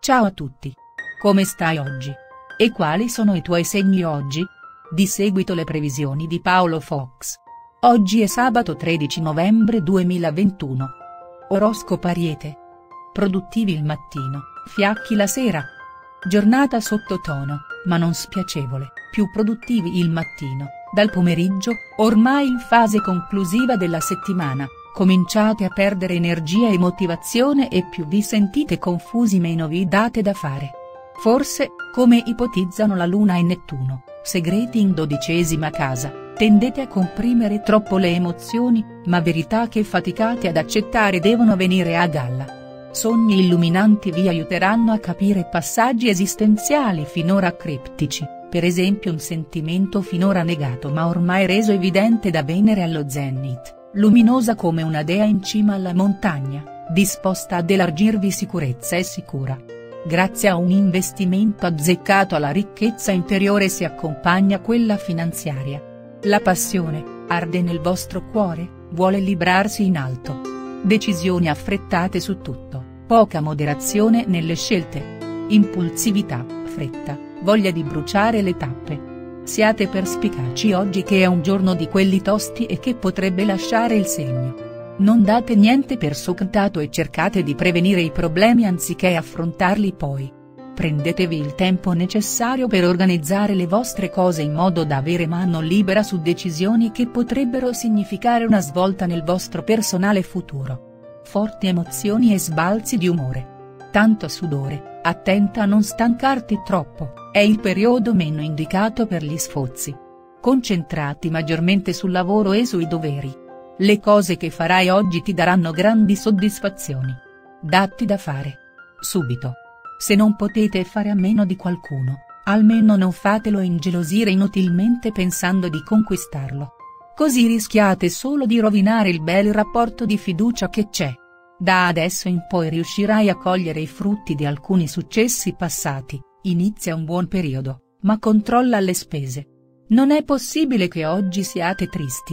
Ciao a tutti. Come stai oggi? E quali sono i tuoi segni oggi? Di seguito le previsioni di Paolo Fox. Oggi è sabato 13 novembre 2021. Oroscopo Ariete. Produttivi il mattino, fiacchi la sera. Giornata sottotono, ma non spiacevole, più produttivi il mattino, dal pomeriggio, ormai in fase conclusiva della settimana, cominciate a perdere energia e motivazione e più vi sentite confusi meno vi date da fare. Forse, come ipotizzano la Luna e Nettuno, segreti in 12ª casa, tendete a comprimere troppo le emozioni, ma verità che faticate ad accettare devono venire a galla. Sogni illuminanti vi aiuteranno a capire passaggi esistenziali finora criptici, per esempio un sentimento finora negato ma ormai reso evidente da Venere allo Zenit, luminosa come una dea in cima alla montagna, disposta ad elargirvi sicurezza e sicura. Grazie a un investimento azzeccato alla ricchezza interiore si accompagna quella finanziaria. La passione, arde nel vostro cuore, vuole librarsi in alto. Decisioni affrettate su tutto, poca moderazione nelle scelte. Impulsività, fretta, voglia di bruciare le tappe. Siate perspicaci oggi che è un giorno di quelli tosti e che potrebbe lasciare il segno. Non date niente per scontato e cercate di prevenire i problemi anziché affrontarli poi. Prendetevi il tempo necessario per organizzare le vostre cose in modo da avere mano libera su decisioni che potrebbero significare una svolta nel vostro personale futuro. Forti emozioni e sbalzi di umore. Tanto sudore, attenta a non stancarti troppo, è il periodo meno indicato per gli sfozi. Concentrati maggiormente sul lavoro e sui doveri. Le cose che farai oggi ti daranno grandi soddisfazioni. Datti da fare. Subito. Se non potete fare a meno di qualcuno, almeno non fatelo ingelosire inutilmente pensando di conquistarlo. Così rischiate solo di rovinare il bel rapporto di fiducia che c'è. Da adesso in poi riuscirai a cogliere i frutti di alcuni successi passati, inizia un buon periodo, ma controlla le spese. Non è possibile che oggi siate tristi,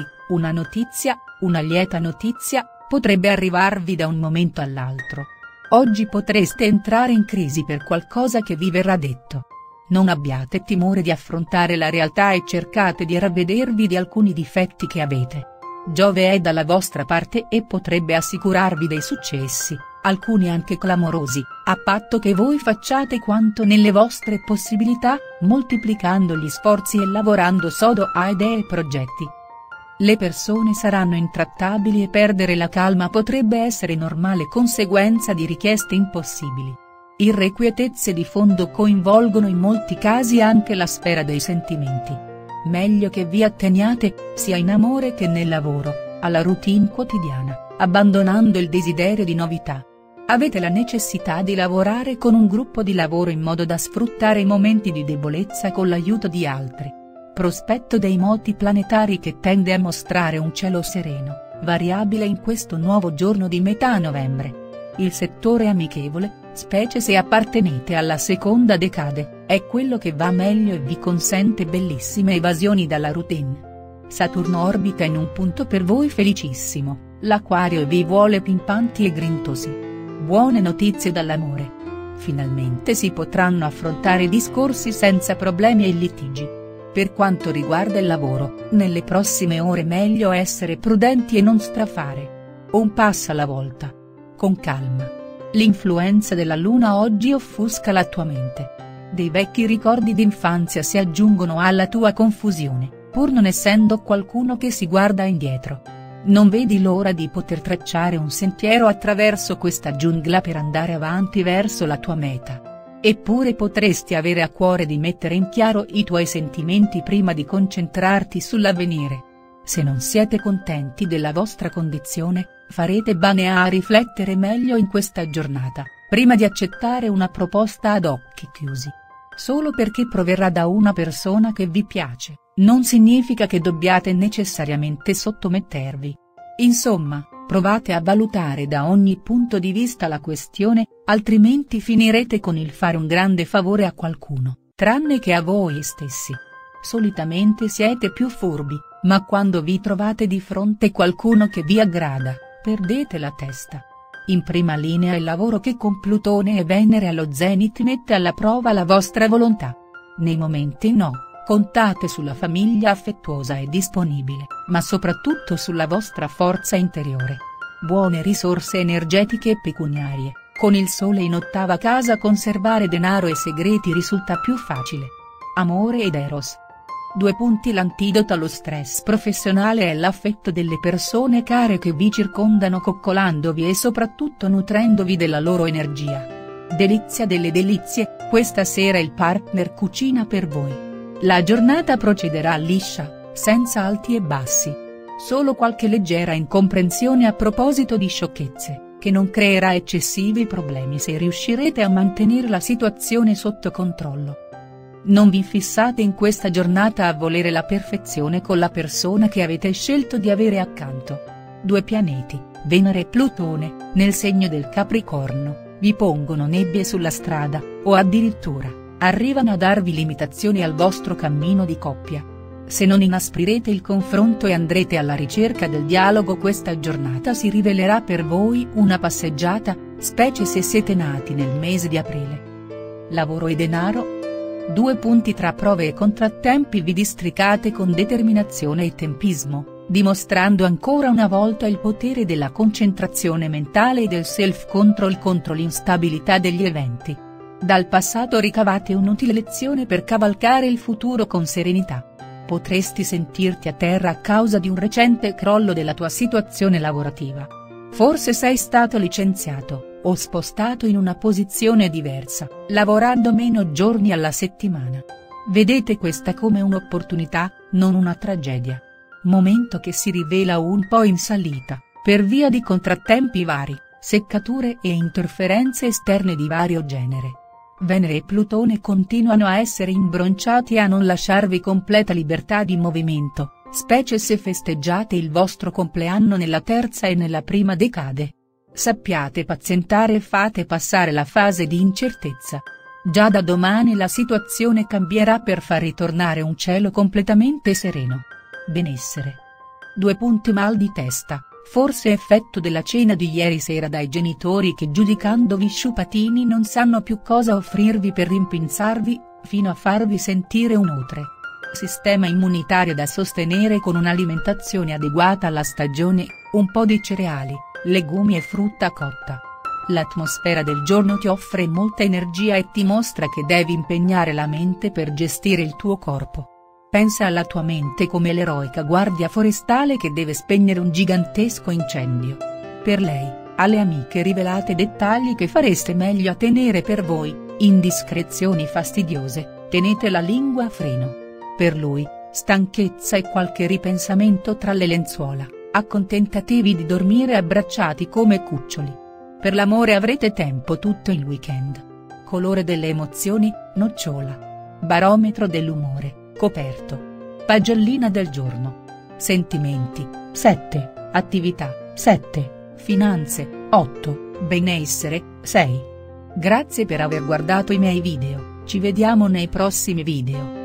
una lieta notizia, potrebbe arrivarvi da un momento all'altro. Oggi potreste entrare in crisi per qualcosa che vi verrà detto. Non abbiate timore di affrontare la realtà e cercate di ravvedervi di alcuni difetti che avete. Giove è dalla vostra parte e potrebbe assicurarvi dei successi, alcuni anche clamorosi, a patto che voi facciate quanto nelle vostre possibilità, moltiplicando gli sforzi e lavorando sodo a idee e progetti. Le persone saranno intrattabili e perdere la calma potrebbe essere normale conseguenza di richieste impossibili. Irrequietezze di fondo coinvolgono in molti casi anche la sfera dei sentimenti. Meglio che vi atteniate, sia in amore che nel lavoro, alla routine quotidiana, abbandonando il desiderio di novità. Avete la necessità di lavorare con un gruppo di lavoro in modo da sfruttare i momenti di debolezza con l'aiuto di altri. Prospetto dei moti planetari che tende a mostrare un cielo sereno, variabile in questo nuovo giorno di metà novembre. Il settore amichevole, specie se appartenete alla seconda decade, è quello che va meglio e vi consente bellissime evasioni dalla routine. Saturno orbita in un punto per voi felicissimo, l'Aquario vi vuole pimpanti e grintosi. Buone notizie dall'amore. Finalmente si potranno affrontare discorsi senza problemi e litigi. Per quanto riguarda il lavoro, nelle prossime ore meglio essere prudenti e non strafare. Un passo alla volta. Con calma. L'influenza della Luna oggi offusca la tua mente. Dei vecchi ricordi d'infanzia si aggiungono alla tua confusione, pur non essendo qualcuno che si guarda indietro. Non vedi l'ora di poter tracciare un sentiero attraverso questa giungla per andare avanti verso la tua meta. Eppure potresti avere a cuore di mettere in chiaro i tuoi sentimenti prima di concentrarti sull'avvenire. Se non siete contenti della vostra condizione, farete bene a riflettere meglio in questa giornata, prima di accettare una proposta ad occhi chiusi. Solo perché proverrà da una persona che vi piace, non significa che dobbiate necessariamente sottomettervi. Insomma, provate a valutare da ogni punto di vista la questione, altrimenti finirete con il fare un grande favore a qualcuno, tranne che a voi stessi. Solitamente siete più furbi, ma quando vi trovate di fronte qualcuno che vi aggrada, perdete la testa. In prima linea il lavoro che con Plutone e Venere allo Zenit mette alla prova la vostra volontà. Nei momenti no, contate sulla famiglia affettuosa e disponibile, ma soprattutto sulla vostra forza interiore. Buone risorse energetiche e pecuniarie, con il Sole in ottava casa conservare denaro e segreti risulta più facile. Amore ed Eros. 2 punti. L'antidoto allo stress professionale è l'affetto delle persone care che vi circondano, coccolandovi e soprattutto nutrendovi della loro energia. Delizia delle delizie, questa sera il partner cucina per voi. La giornata procederà liscia, senza alti e bassi. Solo qualche leggera incomprensione a proposito di sciocchezze, che non creerà eccessivi problemi se riuscirete a mantenere la situazione sotto controllo. Non vi fissate in questa giornata a volere la perfezione con la persona che avete scelto di avere accanto. 2 pianeti, Venere e Plutone, nel segno del Capricorno, vi pongono nebbie sulla strada, o addirittura, arrivano a darvi limitazioni al vostro cammino di coppia. Se non inasprirete il confronto e andrete alla ricerca del dialogo, questa giornata si rivelerà per voi una passeggiata, specie se siete nati nel mese di aprile. Lavoro e denaro. 2 punti. Tra prove e contrattempi vi districate con determinazione e tempismo, dimostrando ancora una volta il potere della concentrazione mentale e del self-control contro l'instabilità degli eventi. Dal passato ricavate un'utile lezione per cavalcare il futuro con serenità. Potresti sentirti a terra a causa di un recente crollo della tua situazione lavorativa. Forse sei stato licenziato, o spostato in una posizione diversa, lavorando meno giorni alla settimana. Vedete questa come un'opportunità, non una tragedia. Momento che si rivela un po' in salita, per via di contrattempi vari, seccature e interferenze esterne di vario genere. Venere e Plutone continuano a essere imbronciati e a non lasciarvi completa libertà di movimento, specie se festeggiate il vostro compleanno nella terza e nella prima decade. Sappiate pazientare e fate passare la fase di incertezza. Già da domani la situazione cambierà per far ritornare un cielo completamente sereno. Benessere. 2 punti. Mal di testa, forse effetto della cena di ieri sera dai genitori che, giudicandovi sciupatini, non sanno più cosa offrirvi per rimpinzarvi, fino a farvi sentire un outre. Sistema immunitario da sostenere con un'alimentazione adeguata alla stagione, un po' di cereali, legumi e frutta cotta. L'atmosfera del giorno ti offre molta energia e ti mostra che devi impegnare la mente per gestire il tuo corpo. Pensa alla tua mente come l'eroica guardia forestale che deve spegnere un gigantesco incendio. Per lei, alle amiche rivelate dettagli che fareste meglio a tenere per voi, indiscrezioni fastidiose, tenete la lingua a freno. Per lui, stanchezza e qualche ripensamento tra le lenzuola, accontentatevi di dormire abbracciati come cuccioli. Per l'amore avrete tempo tutto il weekend. Colore delle emozioni, nocciola. Barometro dell'umore, coperto. Pagellina del giorno. Sentimenti, 7, attività, 7, finanze, 8, benessere, 6. Grazie per aver guardato i miei video, ci vediamo nei prossimi video.